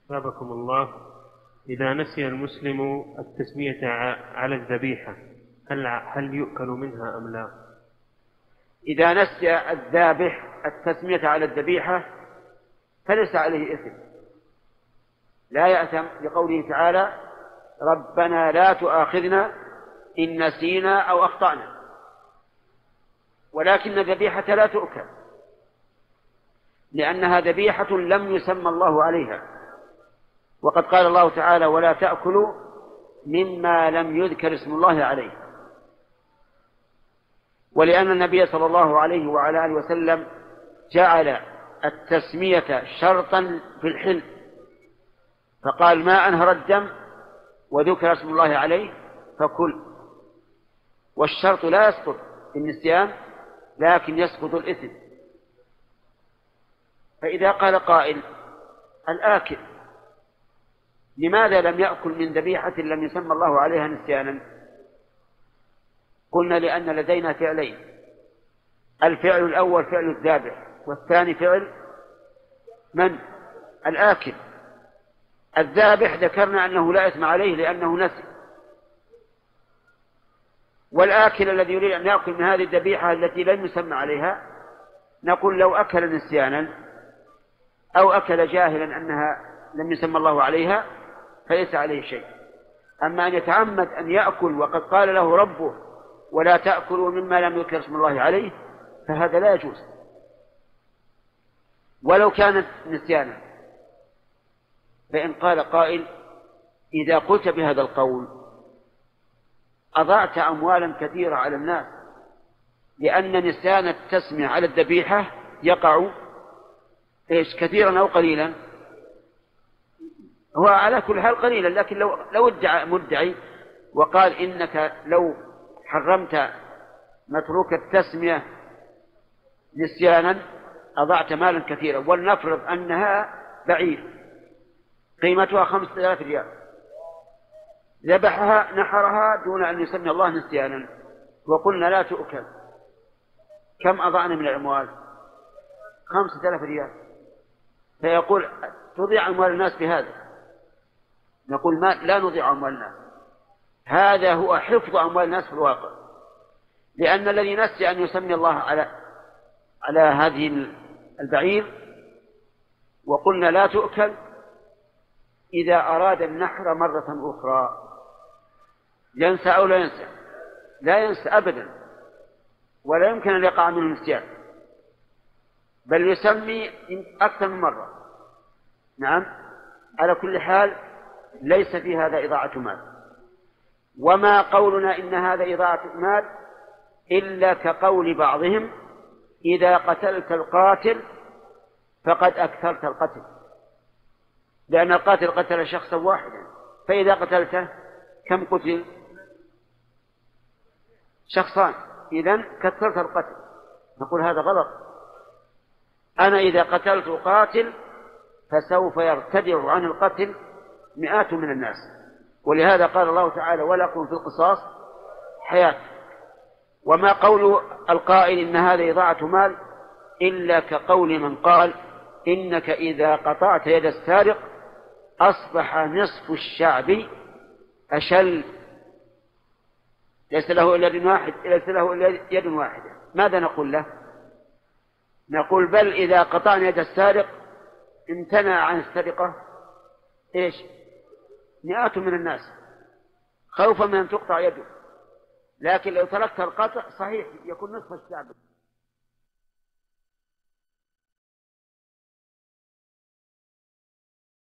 أثابكم الله. إذا نسي المسلم التسمية على الذبيحة هل يؤكل منها أم لا؟ إذا نسي الذابح التسمية على الذبيحة فليس عليه إثم، لا يأثم، لقوله تعالى: ربنا لا تؤاخذنا إن نسينا أو أخطأنا. ولكن الذبيحة لا تؤكل لأنها ذبيحة لم يسمى الله عليها، وقد قال الله تعالى: ولا تأكلوا مما لم يذكر اسم الله عليه. ولأن النبي صلى الله عليه وعلى آله وسلم جعل التسمية شرطا في الحل، فقال: ما أنهر الدم وذكر اسم الله عليه فكل. والشرط لا يسقط بالنسيان لكن يسقط الإثم. فإذا قال قائل: الآكل لماذا لم يأكل من ذبيحة لم يسمى الله عليها نسيانا؟ قلنا: لأن لدينا فعلين، الفعل الأول فعل الذابح، والثاني فعل من؟ الآكل. الذابح ذكرنا أنه لا إثم عليه لأنه نسي، والآكل الذي يريد أن يأكل من هذه الذبيحة التي لم يسمى عليها نقول: لو أكل نسيانا أو أكل جاهلا أنها لم يسمى الله عليها فليس عليه شيء. أما أن يتعمد أن يأكل وقد قال له ربه: ولا تأكلوا مما لم يذكر اسم الله عليه، فهذا لا يجوز ولو كانت نسيانا. فإن قال قائل: إذا قلت بهذا القول أضعت أموالا كثيرة على الناس، لأن نسيان التسمية على الذبيحة يقع كثيرا أو قليلا؟ هو على كل حال قليلا، لكن لو ادعى مدعي وقال: إنك لو حرمت متروك التسمية نسيانا أضعت مالا كثيرا، ولنفرض أنها بعير قيمتها 5000 ريال، ذبحها نحرها دون أن يسمي الله نسيانا، وقلنا لا تؤكل، كم أضعنا من الأموال؟ 5000 ريال. فيقول: تضيع أموال الناس بهذا؟ نقول: لا نضيع أموال الناس، هذا هو حفظ أموال الناس في الواقع، لأن الذي نسي أن يسمي الله على هذه البعير وقلنا لا تؤكل، إذا أراد النحر مرة أخرى ينسى أو لا ينسى؟ لا ينسى أبدا، ولا يمكن أن يقع منه النسيان، بل يسمي أكثر من مرة. نعم، على كل حال ليس في هذا إضاعة مال. وما قولنا إن هذا إضاعة مال إلا كقول بعضهم: إذا قتلت القاتل فقد أكثرت القتل، لأن القاتل قتل شخصا واحدا، فإذا قتلته كم قتل؟ شخصان، إذن كثرت القتل. نقول: هذا غلط. أنا إذا قتلت قاتل فسوف يرتدع عن القتل مئات من الناس، ولهذا قال الله تعالى: ولكم في القصاص حياة. وما قول القائل إن هذا إضاعة مال إلا كقول من قال: إنك إذا قطعت يد السارق أصبح نصف الشعب أشل، ليس له إلا يد واحدة. ماذا نقول له؟ نقول: بل إذا قطعنا يد السارق امتنع عن السرقة مئات من الناس خوفا من أن تقطع يده، لكن لو تركت القطع صحيح يكون نصف الشعب.